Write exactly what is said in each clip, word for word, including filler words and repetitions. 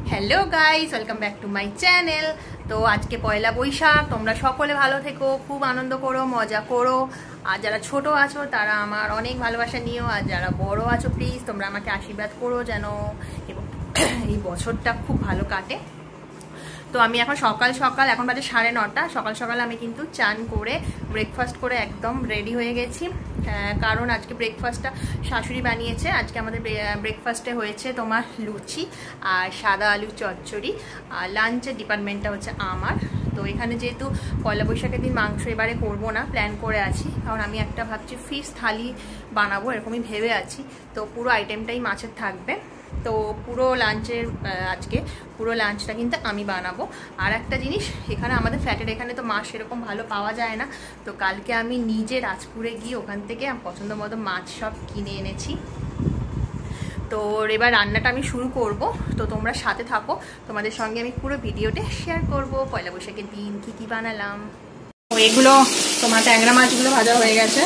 Hello guys welcome back to my channel. तो आज के पयला बैशाख তোমরা সকলে ভালো থেকো, খুব আনন্দ করো, মজা করো। আর যারা ছোট আছো তারা আমার অনেক ভালোবাসা নিও, আর যারা বড় আছো প্লিজ তোমরা আমাকে আশীর্বাদ করো যেন এই বছরটা খুব ভালো কাটে। তো আমি এখন সকাল সকাল এখন বাজে সাড়ে নটা সকাল সকাল আমি কিন্তু চান করে ব্রেকফাস্ট করে একদম রেডি হয়ে গেছি, কারণ আজকে ব্রেকফাস্টটা শাশুড়ি বানিয়েছে। আজকে আমাদের ব্রেকফাস্টে হয়েছে তোমার লুচি আর সাদা আলু চচ্চড়ি, আর লাঞ্চের ডিপার্টমেন্টটা হচ্ছে আমার। তো এখানে যেহেতু পয়লা বৈশাখের দিন মাংস এবারে করবো না, প্ল্যান করে আছি, কারণ আমি একটা ভাবছি ফিশ থালি বানাবো, এরকমই ভেবে আছি। তো পুরো আইটেমটাই মাছের থাকবে। তো পুরো লাঞ্চের আজকে পুরো লাঞ্চটা কিন্তু আমি বানাবো। আর একটা জিনিস, এখানে আমাদের ফ্ল্যাটের এখানে তো মাছ সেরকম ভালো পাওয়া যায় না, তো কালকে আমি নিজে রাজপুরে গিয়ে ওখান থেকে পছন্দ মতো মাছ সব কিনে এনেছি। তো এবার রান্নাটা আমি শুরু করব, তো তোমরা সাথে থাকো, তোমাদের সঙ্গে আমি পুরো ভিডিওটা শেয়ার করব পয়লা বৈশাখের দিন কী কী বানালাম। তো এগুলো তোমার ট্যাংরা মাছগুলো ভাজা হয়ে গেছে,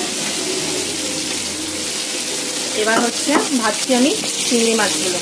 এবার হচ্ছে ভাজছি আমি চিংড়ি মাছগুলো।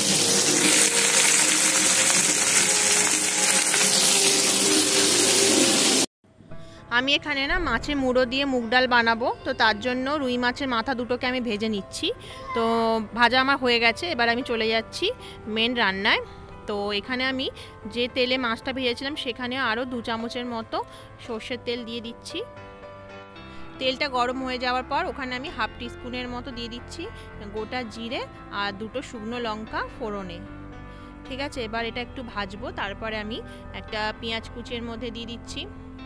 আমি এখানে না মাছের মুড়ো দিয়ে মুগ ডাল বানাবো, তো তার জন্য রুই মাছের মাথা দুটোকে আমি ভেজে নিচ্ছি। তো ভাজা আমার হয়ে গেছে, এবার আমি চলে যাচ্ছি মেন রান্নায়। তো এখানে আমি যে তেলে মাছটা ভেজেছিলাম সেখানে আরও দু চামচের মতো সর্ষের তেল দিয়ে দিচ্ছি। তেলটা গরম হয়ে যাওয়ার পর ওখানে আমি হাফ টিস্পুনের মতো দিয়ে দিচ্ছি গোটা জিরে আর দুটো শুকনো লঙ্কা ফোড়নে। ঠিক আছে, এবার এটা একটু ভাজবো, তারপরে আমি একটা পেঁয়াজ কুচির মধ্যে দিয়ে দিচ্ছি।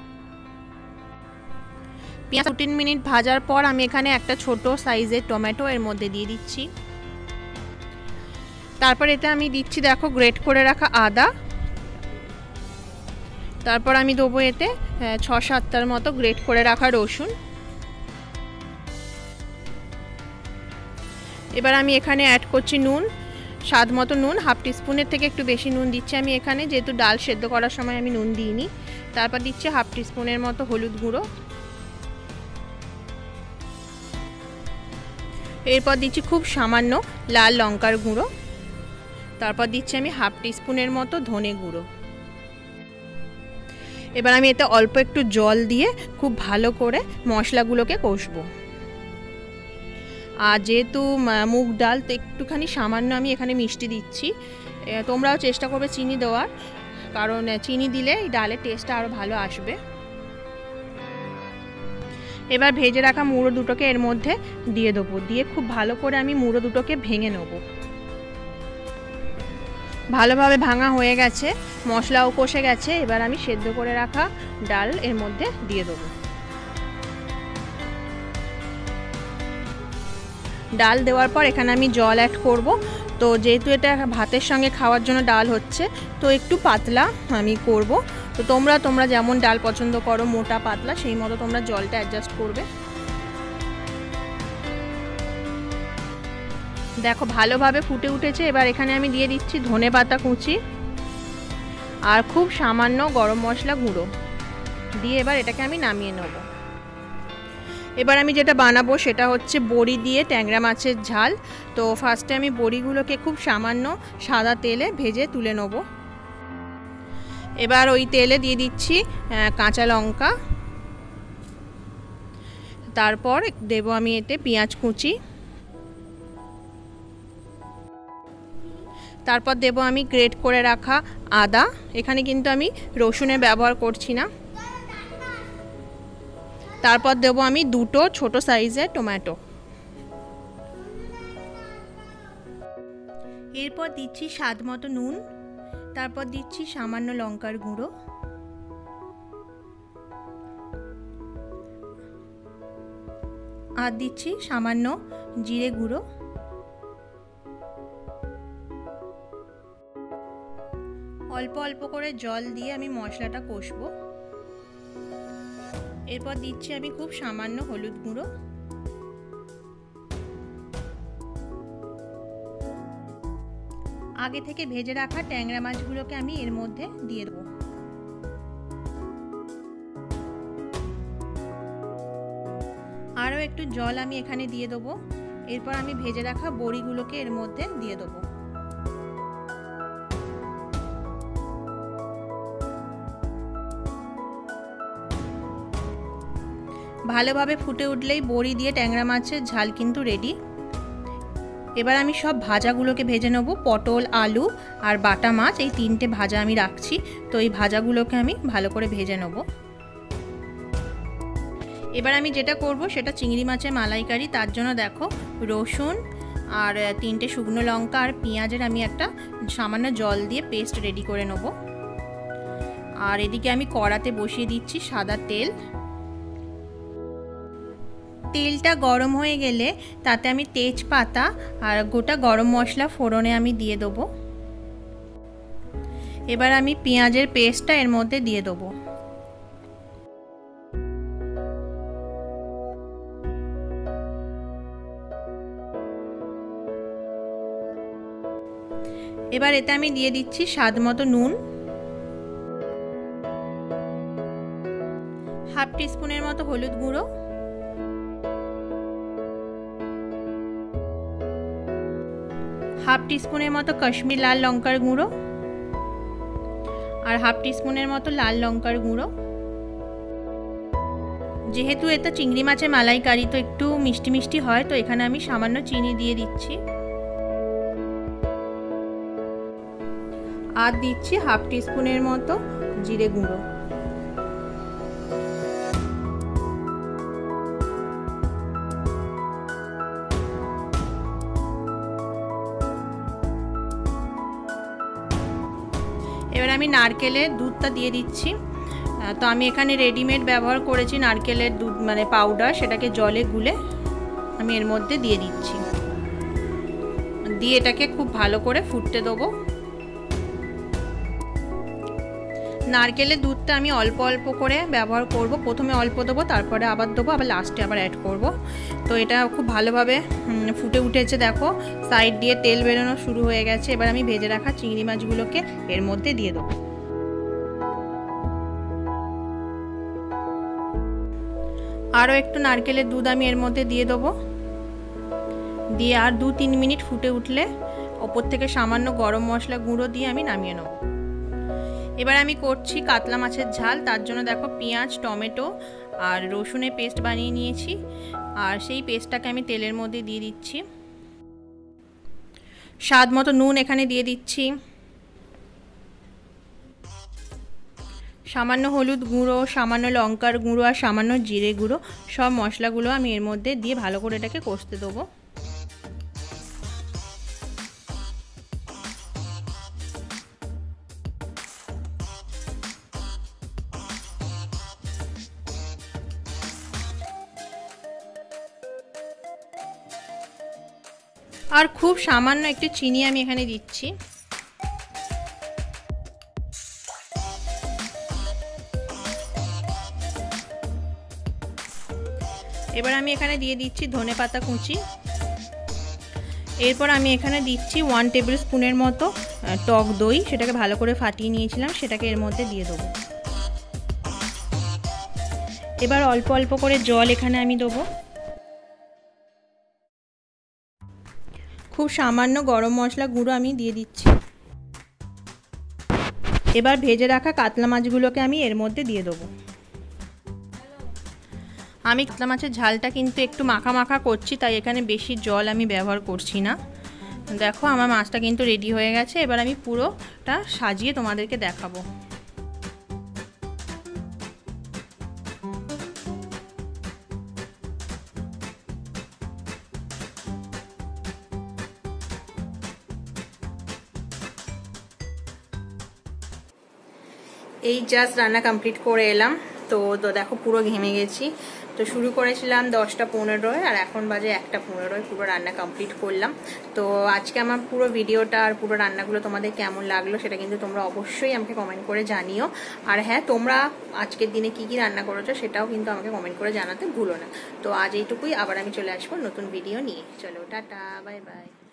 পেঁয়াজ দু তিন মিনিট ভাজার পর আমি এখানে একটা ছোট সাইজের টমেটো এর মধ্যে দিয়ে দিচ্ছি। তারপর এতে আমি দিচ্ছি দেখো গ্রেট করে রাখা আদা, তারপর আমি দেবো এতে ছ সাতটার মতো গ্রেট করে রাখা রসুন। এবার আমি এখানে অ্যাড করছি নুন, স্বাদ মতো নুন, হাফ টিস্পুনের থেকে একটু বেশি নুন দিচ্ছি আমি এখানে, যেহেতু ডাল সেদ্ধ করার সময় আমি নুন দিইনি। তারপর দিচ্ছি হাফ টিস্পুনের মতো হলুদ গুঁড়ো, এরপর দিচ্ছি খুব সামান্য লাল লঙ্কার গুঁড়ো, তারপর দিচ্ছি আমি হাফ টিস্পুনের মতো ধনে গুঁড়ো। এবার আমি এতে অল্প একটু জল দিয়ে খুব ভালো করে মশলাগুলোকে কষবো। আর যেহেতু মুগ ডাল, তো একটুখানি সামান্য আমি এখানে মিষ্টি দিচ্ছি। তোমরাও চেষ্টা করবে চিনি দেওয়ার, কারণ চিনি দিলে এই ডালের টেস্টটা আরও ভালো আসবে। এবার ভেজে রাখা মুড়ো দুটোকে এর মধ্যে দিয়ে দেবো, দিয়ে খুব ভালো করে আমি মুড়ো দুটোকে ভেঙে নেব। ভালোভাবে ভাঙা হয়ে গেছে, মশলাও কষে গেছে, এবার আমি সেদ্ধ করে রাখা ডাল এর মধ্যে দিয়ে দেবো। ডাল দেওয়ার পর এখানে আমি জল অ্যাড করব। তো যেহেতু এটা ভাতের সঙ্গে খাওয়ার জন্য ডাল হচ্ছে, তো একটু পাতলা আমি করব। তো তোমরা তোমরা যেমন ডাল পছন্দ করো, মোটা পাতলা, সেই মতো তোমরা জলটা অ্যাডজাস্ট করবে। দেখো ভালোভাবে ফুটে উঠেছে, এবার এখানে আমি দিয়ে দিচ্ছি ধনে পাতা কুচি আর খুব সামান্য গরম মশলা গুঁড়ো দিয়ে এবার এটাকে আমি নামিয়ে নেব। এবার আমি যেটা বানাবো সেটা হচ্ছে বড়ি দিয়ে ট্যাংরা মাছের ঝাল। তো ফার্স্টে আমি বড়িগুলোকে খুব সামান্য সাদা তেলে ভেজে তুলে নেব। এবার ওই তেলে দিয়ে দিচ্ছি কাঁচা লঙ্কা, তারপর দেব আমি এতে পেঁয়াজ কুচি, তারপর দেব আমি গ্রেট করে রাখা আদা, এখানে কিন্তু আমি রসুনের ব্যবহার করছি না। তারপর দেবো আমি দুটো ছোট সাইজের টমেটো, এরপর দিচ্ছি স্বাদ মতো নুন, তারপর দিচ্ছি সামান্য লঙ্কার গুঁড়ো, আর দিচ্ছি সামান্য জিরে গুঁড়ো। অল্প অল্প করে জল দিয়ে আমি মশলাটা কষবো। এরপর দিচ্ছি আমি খুব সামান্য হলুদ গুঁড়ো, আগে থেকে ভেজে রাখা ট্যাংরা মাছগুলোকে আমি এর মধ্যে দিয়ে দেবো। আরও একটু জল আমি এখানে দিয়ে দেবো। এরপর আমি ভেজে রাখা বড়িগুলোকে এর মধ্যে দিয়ে দেবো। ভালোভাবে ফুটে উঠলেই বড়ি দিয়ে ট্যাংরা মাছের ঝাল কিন্তু রেডি। এবার আমি সব ভাজাগুলোকে ভেজে নেব। পটল, আলু আর বাটা মাছ এই তিনটে ভাজা আমি রাখছি, তো এই ভাজাগুলোকে আমি ভালো করে ভেজে নেব। এবার আমি যেটা করব সেটা চিংড়ি মাছের মালাইকারি। তার জন্য দেখো রসুন আর তিনটে শুকনো লঙ্কা আর পেঁয়াজের আমি একটা সামান্য জল দিয়ে পেস্ট রেডি করে নেব। আর এদিকে আমি কড়াতে বসিয়ে দিচ্ছি সাদা তেল। তেলটা গরম হয়ে গেলে তাতে আমি তেজপাতা আর গোটা গরম মশলা ফোড়নে আমি দিয়ে দেবো। এবার আমি পেঁয়াজের পেস্টটা এর মধ্যে দিয়ে দেবো। এবার এতে আমি দিয়ে দিচ্ছি স্বাদ মতো নুন, হাফ টিস্পুনের মতো হলুদ গুঁড়ো, হাফ টিস্পুনের মতো কাশ্মীর লাল লঙ্কার গুঁড়ো আর হাফ টিস্পুনের মতো লাল লঙ্কার গুঁড়ো। যেহেতু এটা চিংড়ি মাছের মালাইকারি তো একটু মিষ্টি মিষ্টি হয়, তো এখানে আমি সামান্য চিনি দিয়ে দিচ্ছি। আর দিচ্ছি হাফ টিস্পুনের মতো জিরে গুঁড়ো। এবার আমি নারকেলের দুধটা দিয়ে দিচ্ছি। তো আমি এখানে রেডিমেড ব্যবহার করেছি নারকেলের দুধ, মানে পাউডার, সেটাকে জলে গুলে আমি এর মধ্যে দিয়ে দিচ্ছি। দিয়ে এটাকে খুব ভালো করে ফুটতে দেবো। নারকেলের দুধটা আমি অল্প অল্প করে ব্যবহার করব। প্রথমে অল্প দেবো, তারপরে আবার দেবো, আবার লাস্টে আবার অ্যাড করব। তো এটা খুব ভালোভাবে ফুটে উঠেছে, দেখো সাইড দিয়ে তেল বেরোনো শুরু হয়ে গেছে। এবার আমি ভেজে রাখা চিংড়ি মাছগুলোকে এর মধ্যে দিয়ে দেবো। আরও একটু নারকেলের দুধ আমি এর মধ্যে দিয়ে দেবো। দিয়ে আর দু তিন মিনিট ফুটে উঠলে ওপর থেকে সামান্য গরম মশলা গুঁড়ো দিয়ে আমি নামিয়ে নেব। এবার আমি করছি কাতলা মাছের ঝাল। তার জন্য দেখো পেঁয়াজ, টমেটো আর রসুনের পেস্ট বানিয়ে নিয়েছি, আর সেই পেস্টটাকে আমি তেলের মধ্যে দিয়ে দিচ্ছি। স্বাদ মতো নুন এখানে দিয়ে দিচ্ছি, সামান্য হলুদ গুঁড়ো, সামান্য লঙ্কার গুঁড়ো আর সামান্য জিরে গুঁড়ো, সব মশলাগুলো আমি এর মধ্যে দিয়ে ভালো করে এটাকে কষতে দেবো। আর খুব সামান্য একটু চিনি আমি এখানে দিচ্ছি। এবার আমি এখানে দিয়ে দিচ্ছি ধনেপাতা কুচি। এরপর আমি এখানে দিচ্ছি ওয়ান টেবিল স্পুনের মতো টক দই, সেটাকে ভালো করে ফাটিয়ে নিয়েছিলাম, সেটাকে এর মধ্যে দিয়ে দেবো। এবার অল্প অল্প করে জল এখানে আমি দেবো। খুব সামান্য গরম মশলা গুঁড়ো আমি দিয়ে দিচ্ছি। এবার ভেজে রাখা কাতলা মাছগুলোকে আমি এর মধ্যে দিয়ে দেবো। আমি কাতলা মাছের ঝালটা কিন্তু একটু মাখা মাখা করছি, তাই এখানে বেশি জল আমি ব্যবহার করছি না। দেখো আমার মাছটা কিন্তু রেডি হয়ে গেছে। এবার আমি পুরোটা সাজিয়ে তোমাদেরকে দেখাবো। এই জাস্ট রান্না কমপ্লিট করে এলাম। তো তো দেখো পুরো ঘেমে গেছি। তো শুরু করেছিলাম দশটা পনেরোয় আর এখন বাজে একটা পনেরোয় পুরো রান্না কমপ্লিট করলাম। তো আজকে আমার পুরো ভিডিওটা আর পুরো রান্নাগুলো তোমাদের কেমন লাগলো সেটা কিন্তু তোমরা অবশ্যই আমাকে কমেন্ট করে জানিও। আর হ্যাঁ, তোমরা আজকের দিনে কি কি রান্না করেছো সেটাও কিন্তু আমাকে কমেন্ট করে জানাতে ভুলো না। তো আজ এইটুকুই, আবার আমি চলে আসবো নতুন ভিডিও নিয়ে। চলো টাটা, বাই বাই।